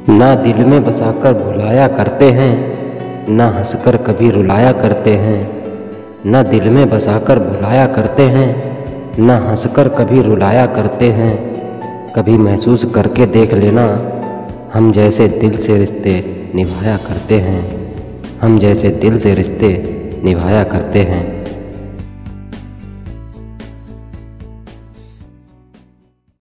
ना दिल में बसाकर भुलाया करते हैं, ना हंसकर कभी रुलाया करते हैं। ना दिल में बसाकर भुलाया करते हैं, ना हंसकर कभी रुलाया करते हैं। कभी महसूस करके देख लेना, हम जैसे दिल से रिश्ते निभाया करते हैं। हम जैसे दिल से रिश्ते निभाया करते हैं।